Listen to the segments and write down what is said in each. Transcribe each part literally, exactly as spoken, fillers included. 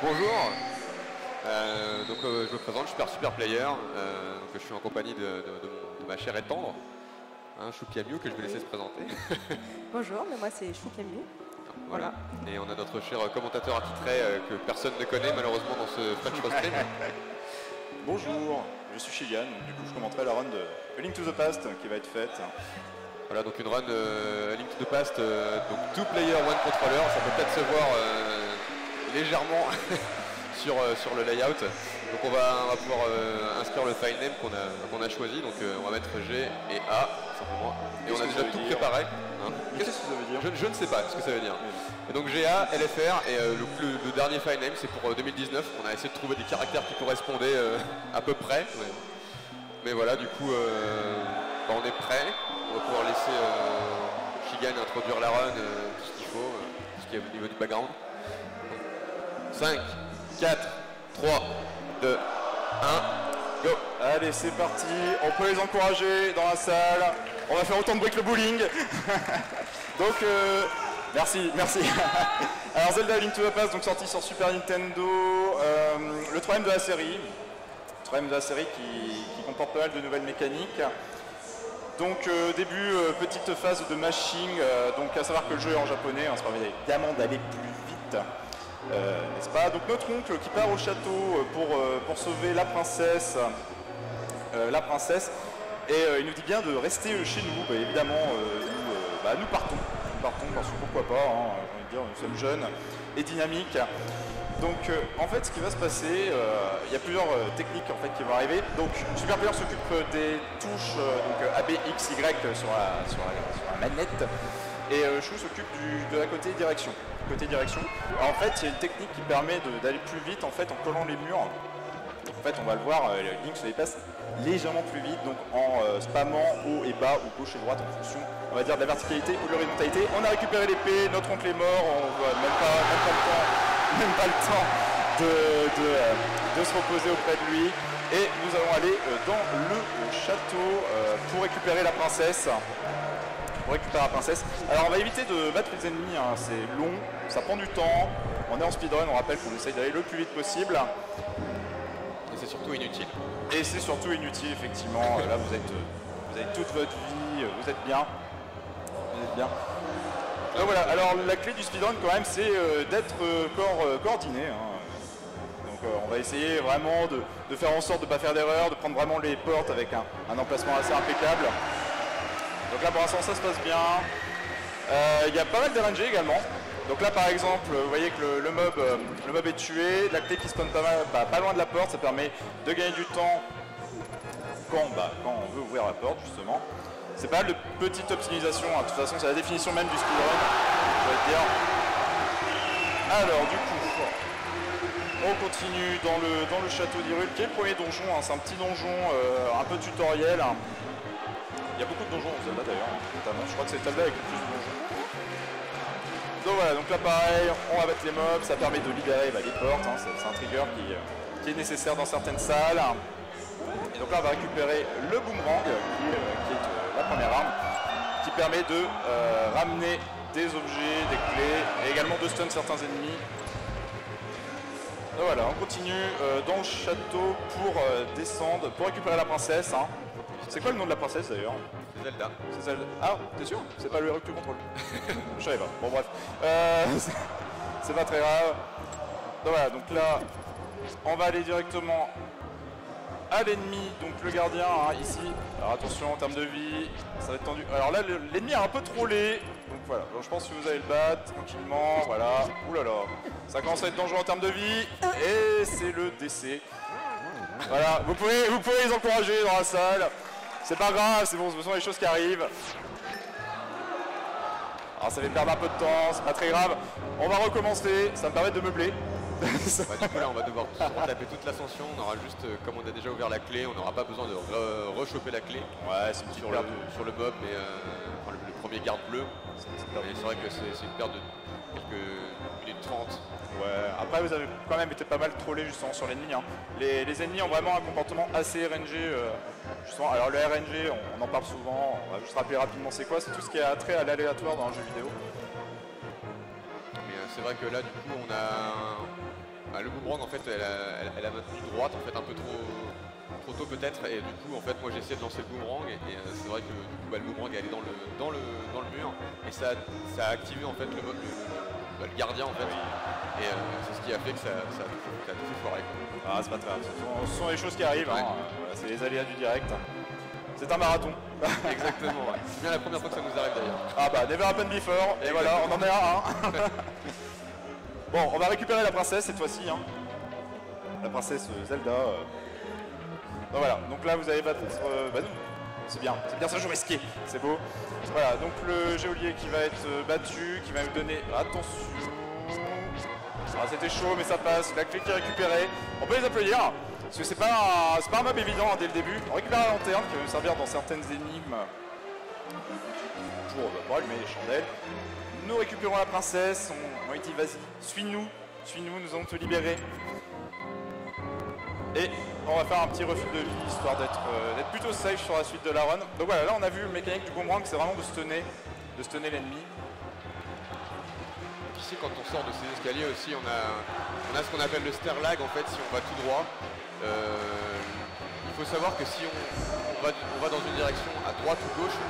Bonjour, euh, donc euh, je me présente, je suis Super Super Player, euh, donc, je suis en compagnie de, de, de, mon, de ma chère et tendre, hein, Choupiamiou, que je vais laisser se présenter. Bonjour, mais moi c'est Choupiamiou. Voilà. Et on a notre cher commentateur attitré euh, que personne ne connaît malheureusement dans ce French Roasting. Bonjour, je suis Chilian, du coup je commenterai la run de A Link to the Past qui va être faite. Voilà, donc une run euh, A Link to the Past, euh, donc two player, one controller, ça peut peut-être se voir euh, légèrement sur, euh, sur le layout. Donc on va, on va pouvoir euh, inscrire le file name qu'on a, qu'on a choisi, donc euh, on va mettre G et A simplement. Et on a déjà tout dire préparé. Hein. Qu'est-ce que ça veut dire je, je ne sais pas ce que ça veut dire. Oui. Et donc G A, L F R, et euh, le, le, le dernier file name c'est pour euh, deux mille dix-neuf. On a essayé de trouver des caractères qui correspondaient euh, à peu près. Mais, mais voilà, du coup, euh, bah, on est prêt. On va pouvoir laisser euh, Shigan introduire la run, euh, tout ce qu'il faut, euh, tout ce qui est au niveau du background. cinq, quatre, trois, deux, un, go. Allez, c'est parti, on peut les encourager dans la salle. On va faire autant de bruit que le bowling. Donc, euh, merci, merci. Alors, Zelda A Link to the Past, donc sorti sur Super Nintendo, euh, le troisième de la série. Le troisième de la série qui, qui comporte pas mal de nouvelles mécaniques. Donc euh, début, euh, petite phase de mashing, euh, donc à savoir que le jeu est en japonais, hein, ça permet évidemment d'aller plus vite, euh, n'est-ce pas? Donc notre oncle qui part au château pour, euh, pour sauver la princesse, euh, la princesse, et euh, il nous dit bien de rester chez nous, bah, évidemment euh, nous, euh, bah, nous partons, nous partons parce que pourquoi pas, hein, j'ai envie de dire, nous sommes jeunes et dynamiques. Donc euh, en fait ce qui va se passer, euh, il y a plusieurs euh, techniques en fait qui vont arriver. Donc Super Player s'occupe des touches euh, donc euh, A, B, X, Y sur la, sur la, sur la manette et euh, Chou s'occupe de la côté direction. Côté direction. Alors, en fait il y a une technique qui permet d'aller plus vite en fait en collant les murs. En fait on va le voir, euh, Link se dépasse légèrement plus vite donc en euh, spammant haut et bas ou gauche et droite en fonction on va dire de la verticalité ou de l'horizontalité. On a récupéré l'épée, notre oncle est mort, on voit même pas, même pas le temps. Même pas le temps de, de, de se reposer auprès de lui. Et nous allons aller dans le château pour récupérer la princesse. Pour récupérer la princesse. Alors on va éviter de battre les ennemis, hein. C'est long, ça prend du temps. On est en speedrun, on rappelle qu'on essaye d'aller le plus vite possible. Et c'est surtout inutile. Et c'est surtout inutile, effectivement. Là vous êtes, vous avez toute votre vie, vous êtes bien. Vous êtes bien. Donc voilà, alors la clé du speedrun quand même c'est euh, d'être euh, co euh, coordonné. Hein. Donc euh, on va essayer vraiment de, de faire en sorte de ne pas faire d'erreur, de prendre vraiment les portes avec un, un emplacement assez impeccable. Donc là pour l'instant ça se passe bien. Il euh, y a pas mal de R N G également. Donc là par exemple, vous voyez que le, le, mob, euh, le mob est tué, la clé qui spawn pas, mal, bah, pas loin de la porte, ça permet de gagner du temps quand, bah, quand on veut ouvrir la porte justement. C'est pas mal de petite optimisation, hein. De toute façon c'est la définition même du speedrun, je vais te dire. Alors du coup, on continue dans le, dans le château d'Hyrule, qui est le premier donjon, hein. C'est un petit donjon, euh, un peu tutoriel. Hein. Il y a beaucoup de donjons en Zelda d'ailleurs, notamment, je crois que c'est Zelda avec le plus de donjons. Donc voilà, donc là pareil, on va mettre les mobs, ça permet de libérer bah, les portes, hein. C'est un trigger qui, euh, qui est nécessaire dans certaines salles. Et donc là on va récupérer le boomerang, qui, euh, qui est la première arme, qui permet de euh, ramener des objets, des clés, et également de stun certains ennemis. Donc voilà, on continue euh, dans le château pour euh, descendre, pour récupérer la princesse. Hein. C'est quoi le nom de la princesse d'ailleurs? C'est Zelda. C'est Zelda. Ah, t'es sûr? C'est pas le héros que tu contrôles? Je savais pas. Bon bref. Euh, c'est pas très grave. Donc voilà, donc là, on va aller directement à l'ennemi, donc le gardien, hein, ici. Alors attention en termes de vie, ça va être tendu. Alors là, l'ennemi a un peu trollé, donc voilà. Donc, je pense que vous allez le battre tranquillement, voilà. Ouh là là, ça commence à être dangereux en termes de vie, et c'est le décès. Voilà, vous pouvez, vous pouvez les encourager dans la salle. C'est pas grave, c'est bon, ce sont les choses qui arrivent. Alors ça fait perdre un peu de temps, c'est pas très grave. On va recommencer, ça me permet de meubler. Bah, du coup là on va devoir taper toute l'ascension, on aura juste, euh, comme on a déjà ouvert la clé, on n'aura pas besoin de rechoper re la clé. Ouais, c'est sur, sur le mob, mais euh, enfin, le, le premier garde bleu. C'est vrai que c'est une perte de quelques minutes trente. Ouais, après vous avez quand même été pas mal trollé justement sur l'ennemi. Hein. Les, les ennemis ont vraiment un comportement assez R N G. Euh, justement. Alors le R N G, on, on en parle souvent, on va juste rappeler rapidement c'est quoi, c'est tout ce qui a trait à l'aléatoire dans un jeu vidéo. Mais euh, c'est vrai que là du coup on a bah, le boomerang en fait elle a, elle, elle a maintenu droite en fait un peu trop, trop tôt peut-être, et du coup en fait moi j'ai essayé de lancer le boomerang et, et euh, c'est vrai que du coup, bah, le boomerang est allé dans le, dans, le, dans le mur et ça, ça a activé en fait le, le, le, bah, le gardien en fait, et euh, c'est ce qui a fait que ça, ça, ça a tout fait foirer. Ah, c'est pas grave, ce sont, ce sont les choses qui arrivent, ouais. hein. Voilà, c'est les aléas du direct. C'est un marathon. Exactement, ouais. C'est bien la première fois que ça nous arrive d'ailleurs. Ah bah, never happened before, et voilà, on en est à un. Bon, on va récupérer la princesse cette fois-ci. Hein. La princesse Zelda. Euh... Donc voilà, donc là vous allez battre... Euh, bah non, c'est bien, c'est bien ça, je risqué, c'est beau. Voilà, donc le geôlier qui va être battu, qui va me donner... Attention... Ah, c'était chaud, mais ça passe, la clé qui est récupérée. On peut les applaudir. Parce que c'est pas, un, pas un map évident hein, dès le début. On récupère la lanterne qui va nous servir dans certaines énigmes pour, pour allumer les chandelles. Nous récupérons la princesse, on, on lui dit vas-y, suis-nous, suis-nous, nous allons te libérer. Et on va faire un petit refus de vie histoire d'être euh, plutôt safe sur la suite de la run. Donc voilà, là on a vu le mécanique du boomerang, c'est vraiment de stunner, de stunner l'ennemi. Ici quand on sort de ces escaliers aussi on a, on a ce qu'on appelle le stair lag en fait si on va tout droit. Euh, il faut savoir que si on, on, va, on va dans une direction à droite ou gauche,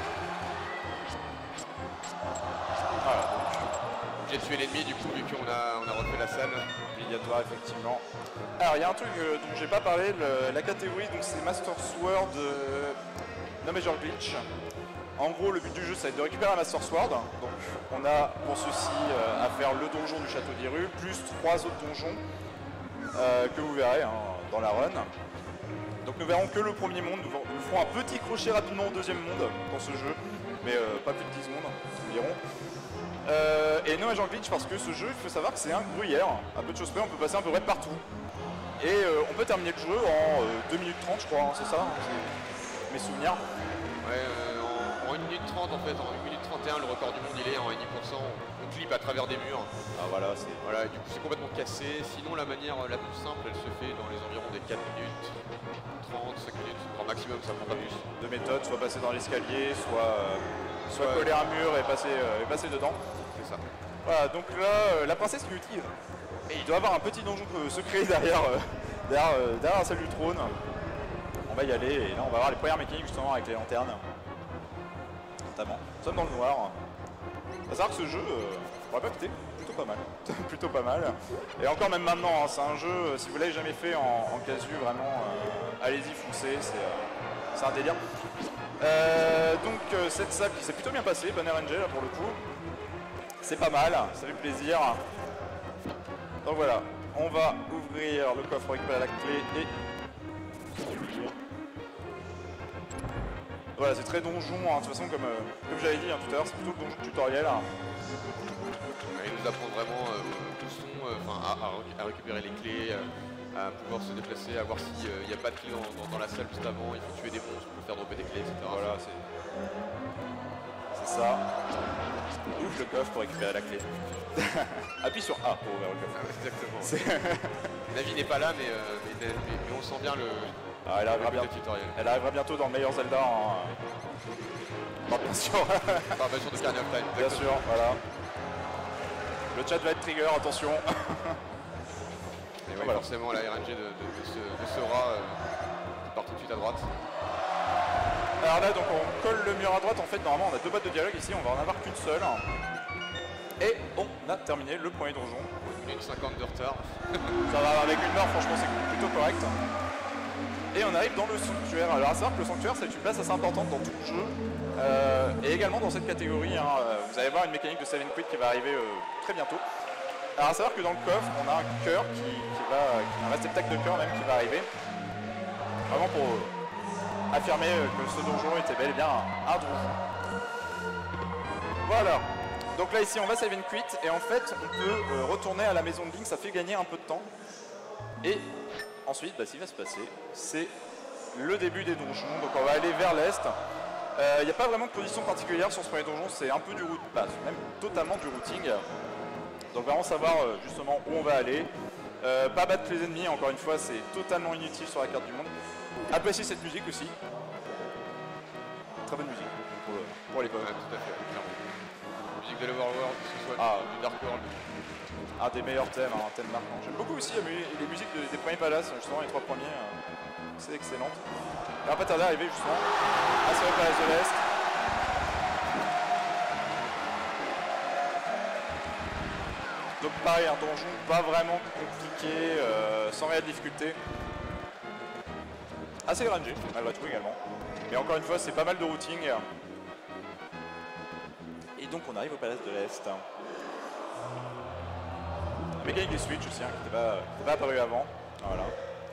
voilà, j'ai tué l'ennemi du coup vu qu'on a, on a refait la salle. Obligatoire effectivement. Alors il y a un truc euh, dont j'ai pas parlé, le, la catégorie donc c'est Master Sword euh, No Major Glitch. En gros le but du jeu ça va être de récupérer un Master Sword. Donc on a pour ceci euh, à faire le donjon du château d'Hyrule, plus trois autres donjons euh, que vous verrez hein, dans la run. Donc nous verrons que le premier monde, nous, nous ferons un petit crochet rapidement au deuxième monde dans ce jeu, mais euh, pas plus de dix secondes environ. Euh, et No Major Glitch parce que ce jeu, il faut savoir que c'est un gruyère, à peu de choses près, on peut passer un peu près de partout. Et euh, on peut terminer le jeu en euh, deux minutes trente je crois, hein, c'est ça, mes souvenirs. Ouais, euh, en, en une minute trente en fait, en une minute trente et un le record du monde il est en un virgule cinq pour cent, on, on clip à travers des murs. Ah voilà, c'est... Voilà, du coup c'est complètement cassé, sinon la manière la plus simple elle se fait dans les environs des quatre minutes, trente, cinq minutes, grand maximum ça prend pas plus. Deux méthodes, soit passer dans l'escalier, soit, euh, soit ouais. coller un mur et passer, euh, et passer dedans. C'est ça. Voilà, donc là, euh, la princesse lui utilise. Et il doit avoir un petit donjon secret derrière, euh, derrière, euh, derrière la salle du trône. On va y aller et là on va voir les premières mécaniques justement avec les lanternes. Notamment. Nous sommes dans le noir. Il faut savoir que ce jeu, euh, on va pas coûter plutôt pas mal. plutôt pas mal. Et encore même maintenant, hein, c'est un jeu, si vous l'avez jamais fait en, en casu, vraiment, euh, allez-y, foncez, c'est euh, un délire. Euh, donc euh, cette salle qui s'est plutôt bien passée, bon R N G là pour le coup. C'est pas mal, ça fait plaisir. Donc voilà, on va ouvrir le coffre, récupérer la clé et... Voilà, c'est très donjon, hein. De toute façon, comme, euh, comme j'avais dit hein, tout à l'heure, c'est plutôt le donjon tutoriel. Hein. Il nous apprend vraiment euh, tout le son, euh, à, à, à récupérer les clés, euh, à pouvoir se déplacer, à voir s'il n'y a pas de clé dans, dans, dans la salle juste avant, il faut tuer des monstres pour faire dropper des clés, et cetera. Voilà, c'est ça. Ouvre le coffre pour récupérer la clé. Appuie sur A pour ouvrir le coffre. Ah ouais, exactement. Navi n'est pas là, mais, euh, mais, mais, mais on sent bien le, ah, elle, arrivera bien, tutoriel. Elle arrivera bientôt dans le meilleur Zelda. En... Bon, bien sûr. Par version de Ocarina of Time. Bien sûr, voilà. Le chat va être trigger, attention. Et ouais, voilà. Forcément, la R N G de, de, de, ce, de ce rat euh, qui part tout de suite à droite. Alors là, donc on colle le mur à droite. En fait, normalement, on a deux boîtes de dialogue ici. On va en avoir qu'une seule. Et on a terminé le premier donjon. une minute cinquante de retard. Ça va, avec une heure, franchement, c'est plutôt correct. Et on arrive dans le sanctuaire. Alors à savoir que le sanctuaire, c'est une place assez importante dans tout le jeu. Euh, et également dans cette catégorie, hein, vous allez voir une mécanique de save and quit qui va arriver euh, très bientôt. Alors à savoir que dans le coffre, on a un cœur qui, qui va, qui, un réceptacle de cœur même qui va arriver. Vraiment pour euh, affirmer que ce donjon était bel et bien un, un donjon. Voilà. Donc là ici on va save and quit et en fait on peut euh, retourner à la maison de Link, ça fait gagner un peu de temps. Et ensuite, bah, ce qui va se passer, c'est le début des donjons. Donc on va aller vers l'est. Il euh, n'y a pas vraiment de position particulière sur ce premier donjon, c'est un peu du routing, bah, même totalement du routing. Donc vraiment savoir euh, justement où on va aller. Euh, pas battre les ennemis, encore une fois, c'est totalement inutile sur la carte du monde. Appréciez cette musique aussi. Très bonne musique pour, pour l'époque. Ouais, tout à fait, clairement. La musique de l'Overworld, que ce soit ah. du Dark World. un des meilleurs thèmes, hein, un thème marquant. J'aime beaucoup aussi les musiques de, des premiers palaces, justement les trois premiers, euh, c'est excellent. Et on va pas tarder à arriver justement à ce palace de l'Est. Donc pareil, un donjon pas vraiment compliqué, euh, sans réelle difficulté. Assez grangé, malgré tout également. Et encore une fois, c'est pas mal de routing. Et donc on arrive au palace de l'Est. La mécanique des switch aussi, hein, qui n'était pas, pas apparu avant. Voilà.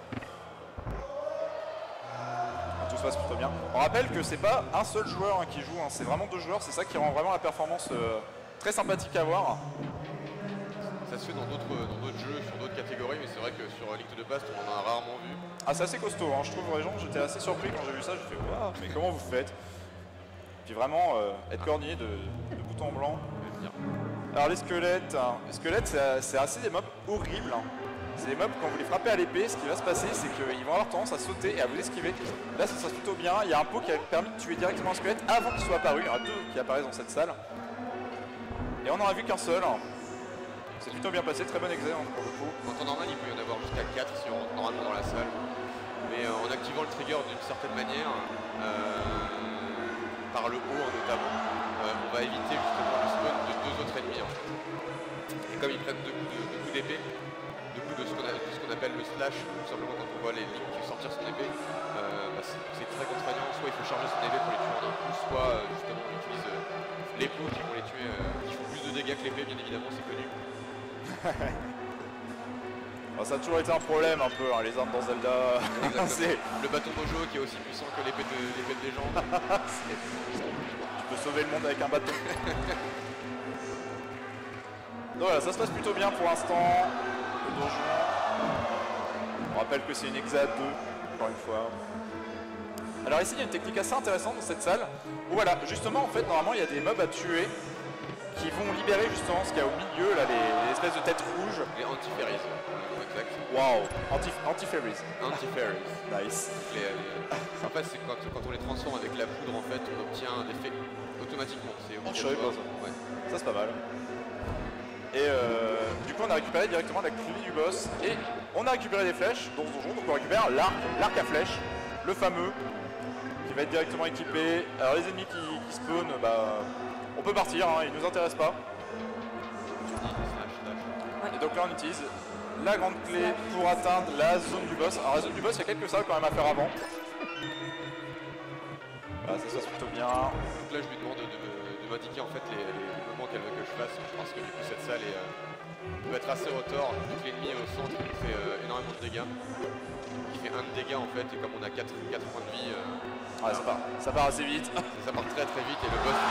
Tout se passe plutôt bien. On rappelle que c'est pas un seul joueur hein, qui joue, hein, c'est vraiment deux joueurs, c'est ça qui rend vraiment la performance euh, très sympathique à voir. Ça se fait dans d'autres jeux, sur d'autres catégories, mais c'est vrai que sur Link to the Past, on en a rarement vu. Ah, c'est assez costaud, hein, je trouve, Régent, j'étais assez surpris quand j'ai vu ça, j'ai fait waouh, mais comment vous faites? Puis vraiment, euh, être coordonné de, de bout en blanc. Alors les squelettes, hein, les squelettes c'est assez des mobs horribles. Hein. C'est des mobs, quand vous les frappez à l'épée, ce qui va se passer, c'est qu'ils vont avoir tendance à sauter et à vous esquiver. Là, ça se passe plutôt bien. Il y a un pot qui a permis de tuer directement un squelette avant qu'il soit apparu. Il y en a deux qui apparaissent dans cette salle. Et on n'en a vu qu'un seul. C'est plutôt bien passé, très bon exé hein, pour le coup. En temps normal, il peut y en avoir jusqu'à quatre si on rentre normalement dans la salle. Mais euh, en activant le trigger d'une certaine manière, euh, par le haut hein, notamment, euh, on va éviter justement le spawn de deux autres ennemis. Hein. Et comme ils prennent deux coups d'épée, deux coups de ce qu'on qu appelle le slash, tout simplement quand on voit les lignes sortir son épée, euh, bah, c'est très contraignant. Soit il faut charger son épée pour les tuer en un coup, soit euh, justement on utilise euh, les pots qui vont les tuer, euh, qui font plus de dégâts que l'épée, bien évidemment, c'est connu. Alors, ça a toujours été un problème un peu, hein, les armes dans Zelda. Le bâton mojo qui est aussi puissant que l'épée de, de légende. Tu peux sauver le monde avec un bâton. Donc voilà, ça se passe plutôt bien pour l'instant. Le donjon. On rappelle que c'est une hexa deux, encore une fois. Alors ici il y a une technique assez intéressante dans cette salle. Où voilà, justement en fait normalement il y a des mobs à tuer qui vont libérer justement ce qu'il y a au milieu, là, les, les espèces de têtes rouges. Les anti-fairies. Exact. Waouh, anti-fairies. Anti-fairies. Nice. Les, les... En fait, c'est quand, quand on les transforme avec la poudre, en fait, on obtient un effet automatiquement. C'est oh, je savais pas ça. Ouais. Ça, c'est pas mal. Et euh, du coup, on a récupéré directement la clé du boss. Et on a récupéré des flèches dans ce donjon. Donc, on récupère l'arc, l'arc à flèches, le fameux, qui va être directement équipé. Alors, les ennemis qui, qui spawnent, bah. On peut partir, hein, ils ne nous intéressent pas. Et donc là on utilise la grande clé pour atteindre la zone du boss. Alors la zone du boss, il y a quelques salles quand même à faire avant. Voilà, ça se passe plutôt bien. Donc là je lui demande de, de, de m'indiquer en fait les, les mouvements qu'elle veut que je fasse. Je pense que du coup cette salle est, euh, peut être assez retors. Donc l'ennemi au centre il fait euh, énormément de dégâts. Il fait un de dégâts en fait et comme on a quatre points de vie. Euh, Ouais, ça, part, ça part assez vite. Ça, ça part très très vite et le boss.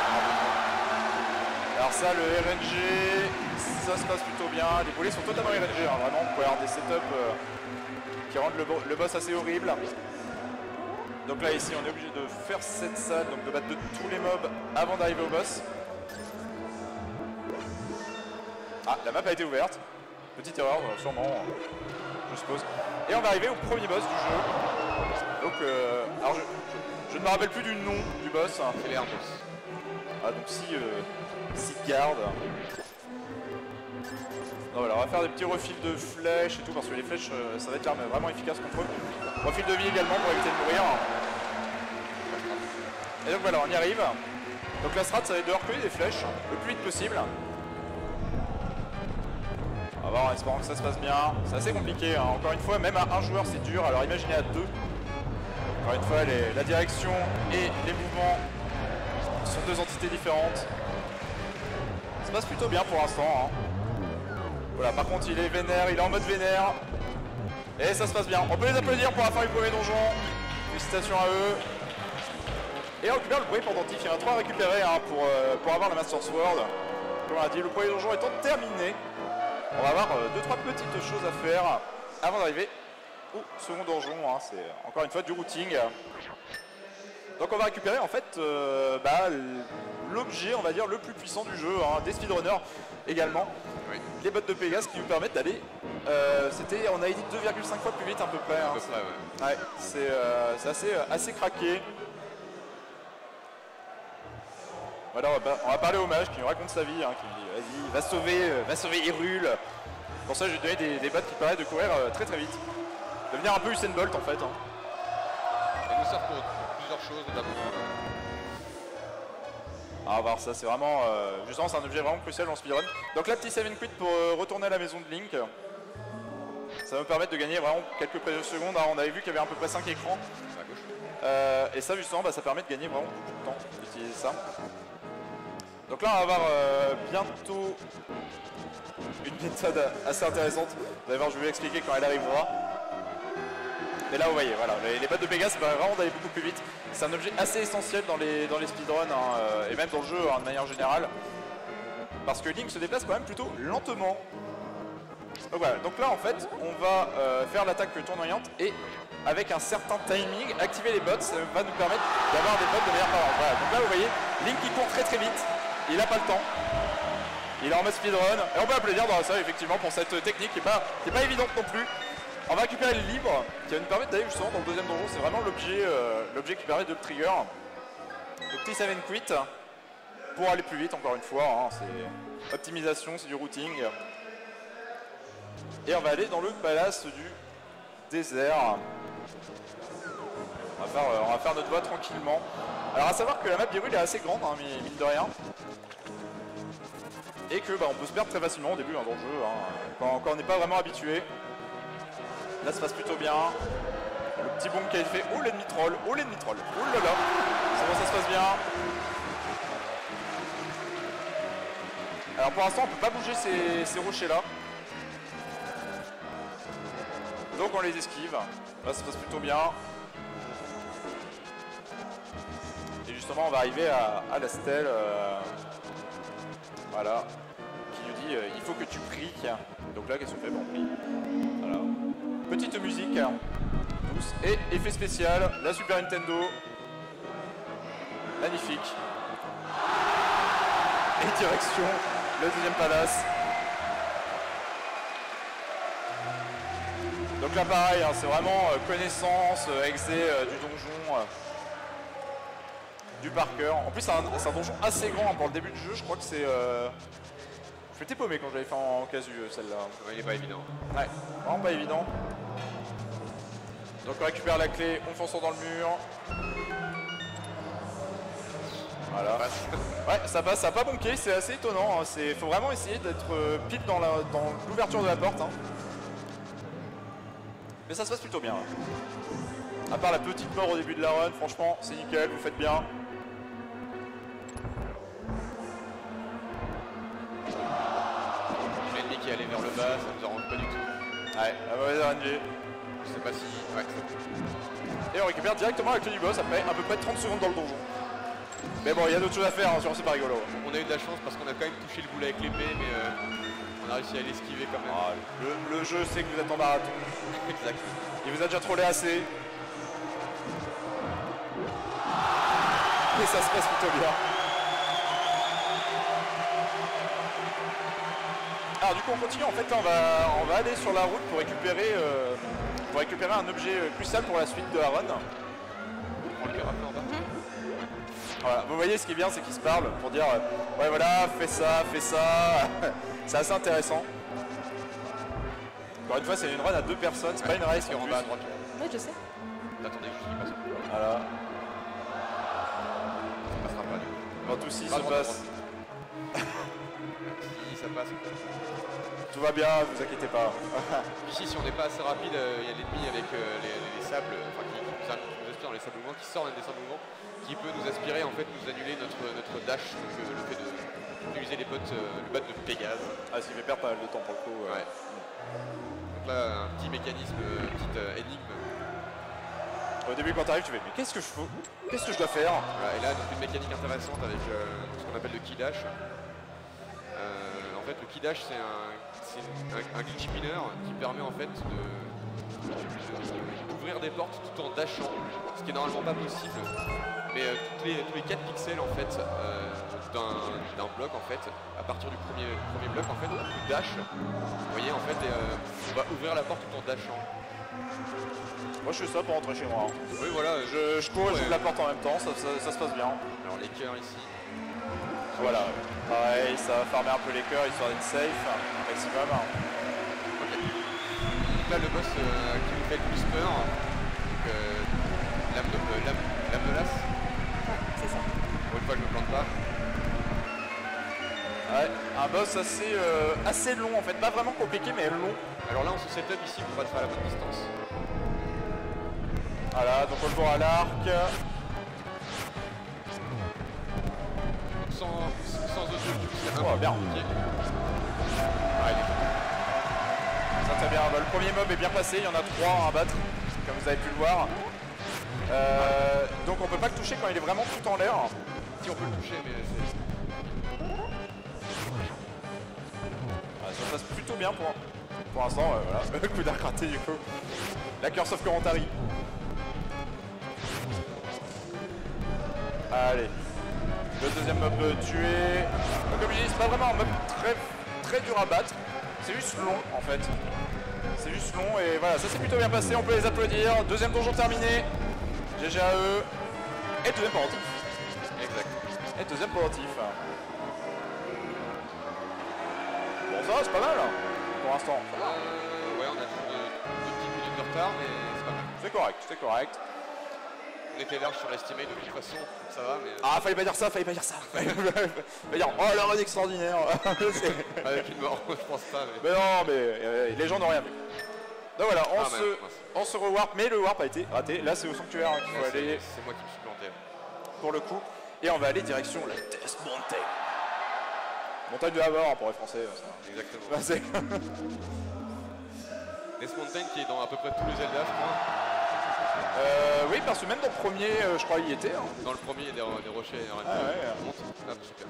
Alors ça, le R N G, ça se passe plutôt bien. Les boulets sont totalement R N G, hein, vraiment. Vous pouvez avoir des setups euh, qui rendent le, le boss assez horrible. Donc là ici, on est obligé de faire cette salle, donc de battre de tous les mobs avant d'arriver au boss. Ah, la map a été ouverte. Petite erreur, sûrement, je suppose. Et on va arriver au premier boss du jeu. Donc, euh, alors je, je, je ne me rappelle plus du nom du boss. C'est l'air boss. Ah, donc si, euh, si garde. Donc voilà, on va faire des petits refils de flèches et tout, parce que les flèches, euh, ça va être l'arme vraiment efficace contre eux. Refil de vie également pour éviter de mourir. Et donc voilà, on y arrive. Donc la strat, ça va être de recueillir des flèches le plus vite possible. On va voir en espérant que ça se passe bien. C'est assez compliqué, hein. Encore une fois, même à un joueur c'est dur, alors imaginez à deux. Encore une fois, les, la direction et les mouvements sont deux entités différentes. Ça se passe plutôt bien pour l'instant. Hein. Voilà, par contre, il est vénère, il est en mode vénère. Et ça se passe bien. On peut les applaudir pour la fin du premier donjon. Félicitations à eux. Et on récupère le premier pendentif. Il y en a trois à récupérer hein, pour, euh, pour avoir la Master Sword. Comme on a dit, le premier donjon étant terminé, on va avoir euh, deux trois petites choses à faire avant d'arriver au second donjon. Hein. C'est encore une fois du routing. Donc on va récupérer en fait euh, bah, l'objet, on va dire, le plus puissant du jeu, hein, des speedrunners également. Oui. Les bottes de Pégase qui nous permettent d'aller, euh, c'était, on a dit deux virgule cinq fois plus vite à peu près. Hein, à peu près, ouais. Ouais, c'est euh, assez, assez craqué. Voilà, on, va, on va parler au mage qui nous raconte sa vie, hein, qui nous dit vas-y, va sauver, euh, va sauver Hyrule. Pour ça, j'ai donné des, des bots qui permettent de courir euh, très très vite. Devenir un peu Usain Bolt en fait. Hein. Et nous sert pour, pour plusieurs choses, notamment. Ah, on va voir ça, c'est vraiment, euh, justement, c'est un objet vraiment crucial dans le speedrun. Donc là, petit save and quit pour euh, retourner à la maison de Link. Ça va me permettre de gagner vraiment quelques précieuses secondes. Alors, on avait vu qu'il y avait à peu près cinq écrans. À gauche. Euh, et ça, justement, bah, ça permet de gagner vraiment beaucoup de temps d'utiliser ça. Donc là, on va avoir euh, bientôt une méthode assez intéressante. Vous allez voir, je vais vous expliquer quand elle arrivera. Mais là, vous voyez, voilà, les, les bottes de Pégase, ça permet vraiment d'aller beaucoup plus vite. C'est un objet assez essentiel dans les, dans les speedruns, hein, euh, et même dans le jeu hein, de manière générale. Parce que Link se déplace quand même plutôt lentement. Donc voilà, donc là en fait, on va euh, faire l'attaque tournoyante et avec un certain timing, activer les bots, ça va nous permettre d'avoir des bots de meilleure parole. Voilà, donc là vous voyez, Link qui court très très vite, il n'a pas le temps. Il est en mode speedrun, et on peut applaudir dans ça effectivement pour cette technique qui n'est pas, qui est pas évidente non plus. On va récupérer le libre, qui va nous permettre d'aller justement dans le deuxième donjon, c'est vraiment l'objet euh, l'objet qui permet de le trigger. Le petit save and quit, pour aller plus vite encore une fois, hein, c'est optimisation, c'est du routing. Et on va aller dans le palace du désert. On va faire, euh, on va faire notre voie tranquillement. Alors à savoir que la map d'Hyrule est assez grande, hein, mine de rien. Et que bah, on peut se perdre très facilement au début hein, dans le jeu, hein, quand, quand on n'est pas vraiment habitué. Là ça se passe plutôt bien. Le petit bomb qui a été fait. Oh l'ennemi troll, oh l'ennemi troll. Oh là là. C'est bon, ça se passe bien. Alors pour l'instant on peut pas bouger ces, ces rochers là. Donc on les esquive. Là ça se passe plutôt bien. Et justement on va arriver à, à la stèle. Euh, voilà. Qui nous dit euh, il faut que tu pries. Donc là qu'est-ce qu'on fait? Bon, on prie. Voilà. Petite musique, douce et effet spécial, la Super Nintendo, magnifique. Et direction le deuxième palace. Donc là pareil, hein, c'est vraiment euh, connaissance, euh, exé euh, du donjon, euh, du par cœur. En plus c'est un, un donjon assez grand hein, pour le début du jeu, je crois que c'est... Euh... Je m'étais paumé quand je l'avais fait en casu celle-là. Ouais, il est pas évident. Ouais, vraiment pas évident. Donc on récupère la clé, on fonce dans le mur. Voilà. Ça passe. Ouais, ça passe, ça n'a pas bonké, c'est assez étonnant. Il hein. faut vraiment essayer d'être euh, pile dans l'ouverture de la porte. Hein. Mais ça se passe plutôt bien. Hein. À part la petite mort au début de la run, franchement, c'est nickel, vous faites bien. L'ennemi qui est allé vers le bas, ça nous arrange pas du tout. Ouais, la mauvaise R N G. Je sais pas si... Ouais. Et on récupère directement la clé du boss après à peu près trente secondes dans le donjon. Mais bon, il y a d'autres choses à faire, hein, c'est pas rigolo. On a eu de la chance parce qu'on a quand même touché le boule avec l'épée, mais euh, on a réussi à l'esquiver quand même. Ah, le, le jeu sait que vous êtes en marathon. Exact. Il vous a déjà trollé assez. Et ça se passe plutôt bien. Alors du coup on continue, en fait là on va, on va aller sur la route pour récupérer, euh, pour récupérer un objet crucial pour la suite de la run. On le verra en bas. Voilà, vous voyez ce qui est bien c'est qu'ils se parlent pour dire euh, ouais voilà fais ça, fais ça. C'est assez intéressant. Encore une fois c'est une run à deux personnes, c'est ouais, pas une race en bas à droite. Oui, je sais. Attendez, je dis pas ça. Voilà. Ça passera pas du coup. Quand tout ci Pas se droite, passe. Si ça passe. Tout va bien, vous inquiétez pas. Ici, si on n'est pas assez rapide, il euh, y a l'ennemi avec euh, les, les, les sables, enfin qui, qui, nous, qui nous aspire dans les sables mouvants, qui sort des sables mouvants, qui peut nous aspirer, en fait, nous annuler notre, notre dash, donc euh, le fait d'utiliser les bottes, euh, le bot de Pégase. Ah, ça fait perdre pas mal de temps pour le coup. Euh... Ouais. Donc là, un petit mécanisme, une petite euh, énigme. Au début, quand t'arrives, tu fais mais qu'est-ce que je fais? Qu'est-ce que je dois faire? Voilà, et là, donc, une mécanique intéressante avec euh, ce qu'on appelle le key dash. Euh, en fait, le key dash, c'est un, un, un glitch mineur qui permet en fait d'ouvrir des portes tout en dashant, ce qui est normalement pas possible. Mais euh, tous, les, tous les quatre pixels en fait euh, d'un bloc en fait, à partir du premier, premier bloc en fait, on dash. Vous voyez en fait, et, euh, on va ouvrir la porte tout en dashant. Moi je fais ça pour rentrer chez moi. Oui voilà, je, je cours et j'ouvre la porte en même temps, ça, ça, ça se passe bien. Alors les cœurs ici. Voilà, pareil, ça va farmer un peu les cœurs histoire d'être safe, un maximum. Ok. Donc là, le boss euh, qui nous fait le plus peur, donc, euh, lame, de, euh, lame, lame de las. Ouais, c'est ça. Pour une fois, je me plante pas. Ouais, un boss assez, euh, assez long en fait, pas vraiment compliqué mais long. Alors là, on se setup ici pour pas le faire à la bonne distance. Voilà, donc on le voit à l'arc. Sans, sans auto-cue, c'est un Oh, peu bien. compliqué. Ouais, il est- ça très bien, bah, le premier mob est bien passé, il y en a trois à battre, comme vous avez pu le voir. Euh, donc on peut pas le toucher quand il est vraiment tout en l'air. Si on peut le toucher, mais c'est... Ah, ça passe plutôt bien pour, pour l'instant, ouais, voilà. Le coup d'arc raté du coup. La Curse of Corantari. Allez. Le deuxième mob tué. Donc, comme je dis, c'est pas vraiment un mob très, très dur à battre. C'est juste long en fait. C'est juste long et voilà, ça s'est plutôt bien passé, on peut les applaudir. Deuxième donjon terminé. G G à eux. Et deuxième pendentif. Exact. Et deuxième pendentif. Bon ça va, c'est pas mal hein, pour l'instant. Euh, ouais, on a juste deux, deux petites minutes de retard, mais c'est pas mal. C'est correct, c'est correct. On était large sur l'estimé de toute façon, ça va, mais... Ah, fallait pas dire ça, fallait pas dire ça. Fallait pas dire, oh la run extraordinaire. C'est- Avec une mort, je pense pas, mais... mais non, mais euh, les gens n'ont rien vu. Donc voilà, on, Ah, se, mince, mince. on se rewarp, mais le warp a été raté. Là, c'est au sanctuaire hein, qu'il faut Ouais, aller c'est c'est moi qui me suis planté. pour le coup. Et on va aller direction la Death Mountain. Montagne de Havre pour les Français. Ça. Exactement. Bah, c'est- Death Mountain qui est dans à peu près tous les Zelda, je crois. euh, oui, parce que même dans le premier, euh, je crois, il y était. Hein. Dans le premier, il y a des, des rochers, R N P. Ah ouais. On monte. Ah, super.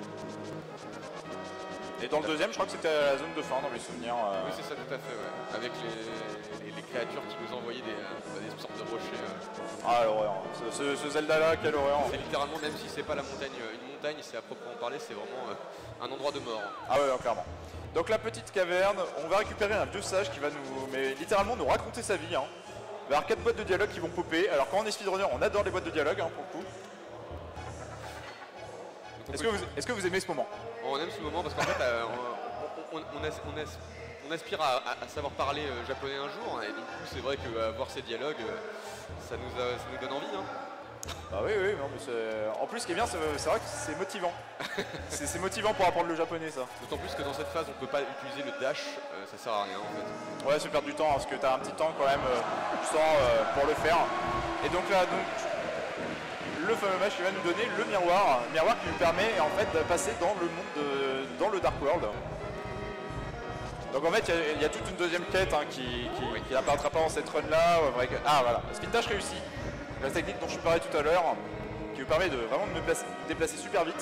Et dans le deuxième, je crois que c'était à la zone de fin dans mes souvenirs. euh. Oui, c'est ça, tout à fait, ouais. Avec les, les, les créatures qui nous envoyaient des, euh, des sortes de rochers. euh. Ah, l'horreur. Ce, ce, ce Zelda-là, quelle horreur. C'est littéralement, même si c'est pas la montagne, euh, une montagne, c'est à proprement parler, c'est vraiment euh, un endroit de mort. Ah ouais, non, clairement. Donc la petite caverne, on va récupérer un vieux sage qui va nous, mais littéralement nous raconter sa vie. Hein. Il va y avoir quatre boîtes de dialogue qui vont popper. Alors quand on est speedrunner, on adore les boîtes de dialogue hein, pour le coup. Donc, on Est-ce peut- que, vous, est-ce que vous aimez ce moment? On aime ce moment parce qu'en fait, euh, on, on- on as- on as- on aspire à, à- à savoir parler euh, japonais un jour, et du coup, c'est vrai que euh, voir ces dialogues, euh, ça, nous a- ça nous donne envie. Hein. Bah oui, oui, non, mais c'est... En plus, ce qui est bien, c'est, c'est vrai que c'est motivant. c'est, c'est motivant pour apprendre le japonais, ça. D'autant plus que dans cette phase, on peut pas utiliser le dash, euh, ça sert à rien en fait. Ouais, c'est perdre du temps, parce que t'as un petit temps quand même, euh, je sens, euh, pour le faire. Et donc là, donc, le fameux match qui va nous donner le miroir, un miroir qui nous permet en fait de passer dans le monde, de, dans le Dark World. Donc en fait, il y a- il y, a toute une deuxième quête hein, qui, qui, Oui. qui n'apparaîtra pas dans cette run-là. euh, vrai que- Ah voilà, speed dash réussi. La technique dont je parlais tout à l'heure, qui vous permet de vraiment de me placer- me déplacer super vite.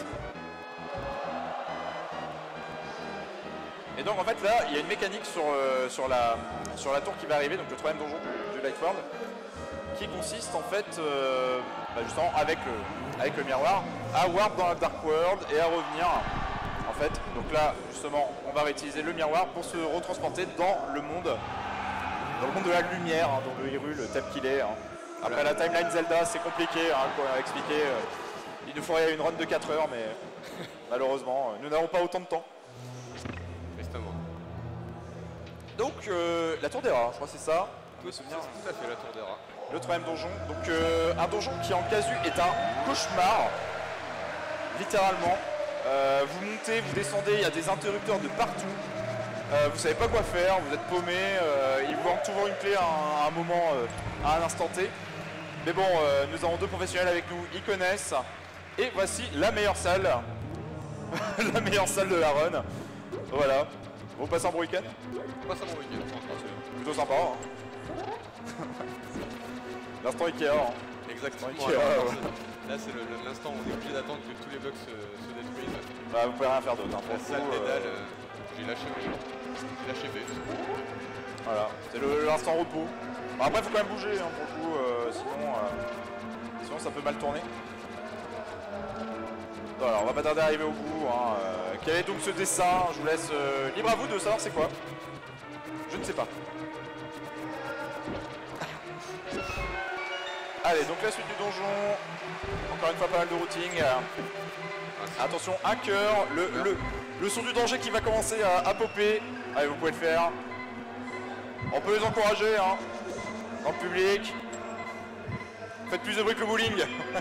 Et donc en fait là, il y a une mécanique sur, euh, sur, la, sur la tour qui va arriver, donc le troisième donjon du, du Light World, qui consiste en fait, euh, bah, justement avec le, avec le miroir, à warp dans la Dark World et à revenir. En fait, donc là justement, on va réutiliser le miroir pour se retransporter dans le monde, dans le monde de la lumière, hein, dans le Hyrule tel qu'il est. Hein. Après la timeline Zelda, c'est compliqué hein, pour expliquer. euh, il nous faudrait une run de quatre heures, mais malheureusement, euh, nous n'avons pas autant de temps. Tristement. Donc euh, la tour des rats, je crois que c'est ça. Tout, c'est tout à fait la tour des rats. Le troisième donjon. Donc euh, un donjon qui en casu est un cauchemar, littéralement. Euh, vous montez, vous descendez, il y a des interrupteurs de partout. Euh, vous savez pas quoi faire, vous êtes paumé. Euh, il vous manque toujours une clé à un, à un moment, euh, à un instant T. Mais bon, euh, nous avons deux professionnels avec nous, ils connaissent. Et voici la meilleure salle, la meilleure salle de la run. Voilà. Vous passez un bon week-end? Pas ça mon week-end, franchement. Plutôt sympa. Hein. L'instant Ikea. Hein. Exactement. Ikea, alors, ouais. c'est- Là, c'est le- le- l'instant où on est obligé d'attendre que tous les blocs se, se détruisent. Bah, vous pouvez rien faire d'autre. Hein. Pour La le salle coup, des euh, dalles, euh, j'ai lâché, j'ai lâché fait. Voilà, c'est le- l'instant repos. Bon, après, il faut quand même bouger hein, pour le coup, euh, sinon, euh, sinon ça peut mal tourner. Bon, alors, on va pas tarder à arriver au bout. Hein. Euh, quel est donc ce dessin? Je vous laisse euh, libre à vous de savoir c'est quoi. Je ne sais pas. Allez, donc la suite du donjon. Encore une fois, pas mal de routing. euh, Ah, Attention, un cœur, le, le, le son du danger qui va commencer à, à popper. Allez, vous pouvez le faire. On peut les encourager, hein, dans le public. Faites plus de bruit que le bowling.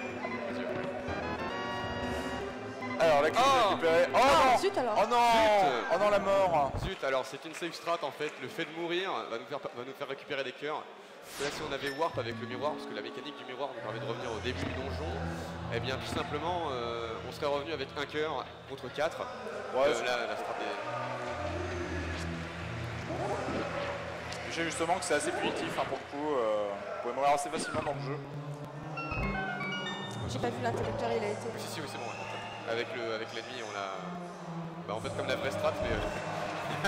Alors, la clé Oh récupérée. Oh, Ah, non. zut alors. Oh non Zut. Oh non, la mort. Zut, alors c'est une safe strat en fait, le fait de mourir va nous faire, va nous faire récupérer des cœurs. Là si on avait warp avec le miroir, parce que la mécanique du miroir nous permet de revenir au début du donjon, eh bien tout simplement euh, on serait revenu avec un cœur contre quatre. Ouais, euh, là, la strat est... Je sais justement que c'est assez punitif, hein, pour le coup. Euh, vous pouvez mourir assez facilement dans le jeu. J'ai pas vu l'interrupteur, il a été. Oui, si, si, oui, c'est bon. Ouais. Avec le, avec l'ennemi, on l'a... Bah, en fait comme la vraie strat, mais... Euh...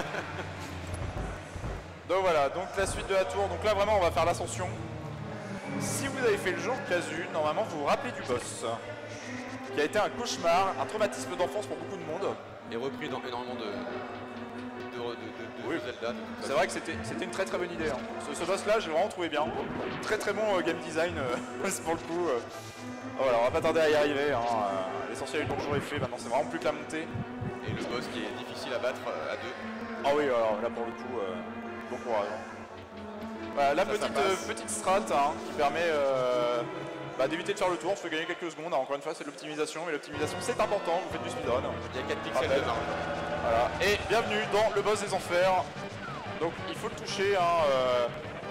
Donc voilà, donc la suite de la tour. Donc là vraiment on va faire l'ascension. Si vous avez fait le jeu en casu, normalement vous vous rappelez du boss. Qui a été un cauchemar, un traumatisme d'enfance pour beaucoup de monde. Et repris dans énormément de... de, de, de, de Oui. Zelda. de toute C'est façon. vrai que c'était c'était une très très bonne idée. Hein. Ce, ce boss là, j'ai vraiment trouvé bien. Très très bon euh, game design, euh, c'est pour le coup. Euh. Voilà, on va pas tarder à y arriver. Hein. Euh, L'essentiel du donjon est fait, maintenant c'est vraiment plus que la montée. Et le boss qui est difficile à battre euh, à deux. Ah oui, alors là pour le coup, euh, bon courage. Voilà, la Ça, ça petite, passe. euh, petite strat hein, qui permet euh, bah, d'éviter de faire le tour, on se fait gagner quelques secondes. Hein. Encore une fois, c'est de l'optimisation, mais l'optimisation c'est important, vous faites du speedrun. Il y a quatre pixels Rappel. de marge. Voilà. Et bienvenue dans le boss des enfers. Donc il faut le toucher hein, euh,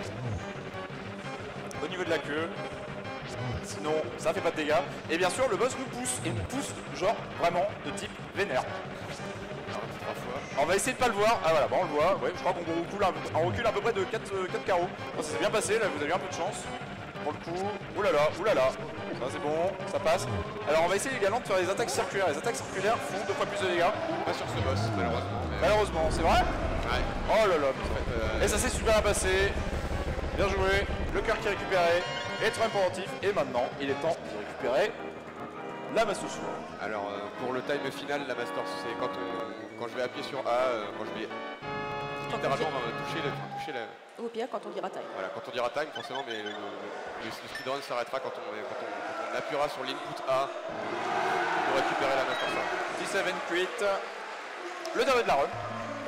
au niveau de la queue. Sinon ça fait pas de dégâts. Et bien sûr le boss nous pousse, et nous pousse genre vraiment de type vénère. Trois fois. On va essayer de pas le voir. Ah voilà, bon, on le voit. Ouais, je crois qu'on recule, un- on recule à peu près de quatre, euh, quatre carreaux. Bon, ça s'est bien passé, là vous avez eu un peu de chance. Pour le coup, oulala, oulala. Ça c'est bon, ça passe. Alors on va essayer également de faire les attaques circulaires. Les attaques circulaires font deux fois plus de dégâts. Pas sur ce boss, malheureusement. mais- Malheureusement, c'est vrai. Ouais. Oh là là. Euh, Et ça s'est super bien passé. Bien joué. Le cœur qui est récupéré. Et très pendentif. Et maintenant, il est temps de récupérer la masse au soin. Alors euh, pour le time final, la master, c'est quand, on- quand je vais appuyer sur A, euh, quand je vais littéralement euh, toucher, la, toucher la... Au pire, quand on dira time. Voilà, quand on dira time forcément, mais le, le- le speedrun s'arrêtera quand on, quand, on, quand on appuiera sur l'input A pour récupérer la master sword. dix-sept crit. Le dernier de la run.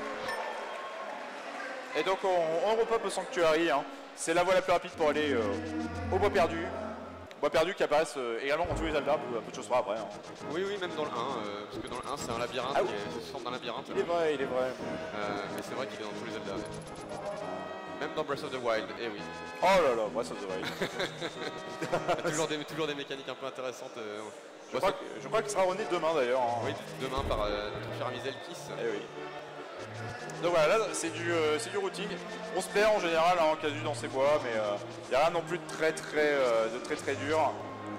Et donc on, on repop au Sanctuary. Hein. C'est la voie la plus rapide pour aller euh, au bois perdu. Bois perdu qui apparaissent euh, également dans tous les Zelda, peu, peu de choses près après. Hein. Oui, oui, même dans le un, euh, parce que dans le un c'est un labyrinthe, Ah oui. qui est- c'est une forme d'un labyrinthe. Il est vrai, il est vrai. Euh, mais c'est vrai qu'il est dans tous les Zelda. ouais. Même dans Breath of the Wild, eh oui. Oh là là, Breath of the Wild. Il y a toujours des, toujours des mécaniques un peu intéressantes. euh, Je moi, crois, ça- que- je crois qu'il sera rené demain d'ailleurs. Hein. Oui, demain par euh, notre cher ami Zelkis. Eh oui. Donc voilà, là c'est du, euh, c'est du routing. On se perd en général hein, en casu dans ces bois, mais il n'y a rien non plus de très très, euh, de très, très dur.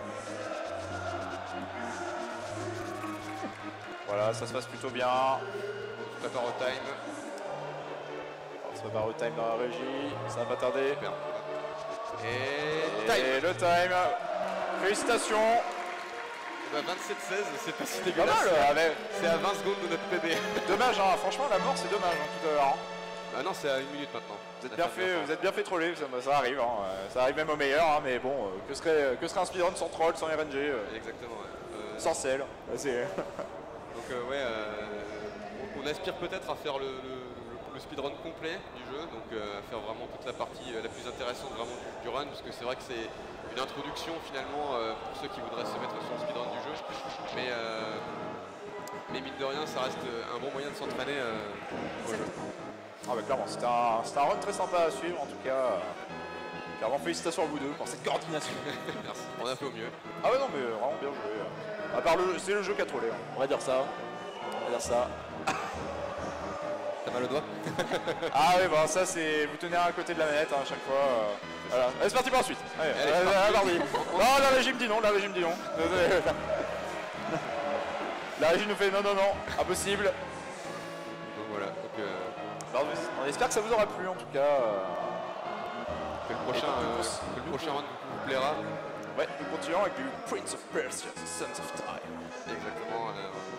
Voilà, ça se passe plutôt bien. On prépare au time. On se prépare au time dans la régie, ça va pas tarder. Super. Et Et time. le time. Félicitations. Bah, vingt-sept seize, c'est pas si Pas dégueulasse. mal. euh, avec- C'est à vingt secondes de notre P B. Dommage, hein, franchement la mort c'est dommage hein, tout à l'heure. hein. Ah non, c'est à une minute maintenant. Vous êtes On a bien fait fait, bien. vous êtes bien fait troller, ça, ça arrive, hein, euh, ça arrive même au meilleur, hein, mais bon, euh, que serait, que serait un speedrun sans troll, sans R N G, euh, Exactement, ouais. Euh, sans sel. euh, c'est- Donc euh, ouais, euh, on, on aspire peut-être à faire le, le- le speedrun complet du jeu, donc euh, à faire vraiment toute la partie euh, la plus intéressante vraiment du, du run, parce que c'est vrai que c'est une introduction finalement euh, pour ceux qui voudraient se mettre sur le speedrun du jeu. Mais, euh, mais mine de rien, ça reste un bon moyen de s'entraîner euh, au jeu. Ah bah clairement, c'était un, c'était un run très sympa à suivre en tout cas. euh, clairement félicitations à vous deux pour cette coordination. Merci, on a fait au mieux. Ah ouais non mais euh, vraiment bien joué. euh. À part le, c'est le jeu qui a trollé, hein. On va dire ça. On va dire ça. T'as mal au doigt? Ah ouais bah ça c'est, vous tenez à côté de la manette hein, à chaque fois. euh, Voilà. Allez c'est parti pour la suite. Allez, Allez, allez, c'est allez, parti. parti. Non la régie me dit non, la régie me dit non. La régie nous fait non non non, impossible. Donc voilà, donc, euh, Alors, on espère que ça vous aura plu en tout cas. euh. que le prochain, euh, que le prochain run vous plaira. Ouais, nous continuons avec du Prince of Persia, Sons of Time. Exactement. euh,